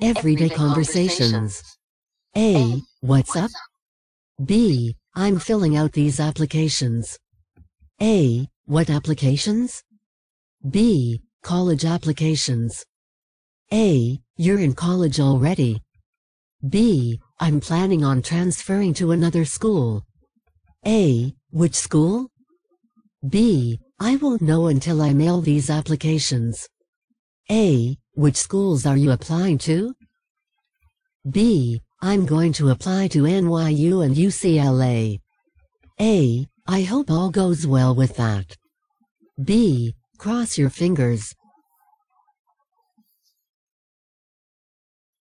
Everyday conversations. A. What's up? B. I'm filling out these applications. A. What applications? B. College applications. A. You're in college already. B. I'm planning on transferring to another school. A. Which school? B. I won't know until I mail these applications. A. Which schools are you applying to? B. I'm going to apply to NYU and UCLA. A. I hope all goes well with that. B. Cross your fingers.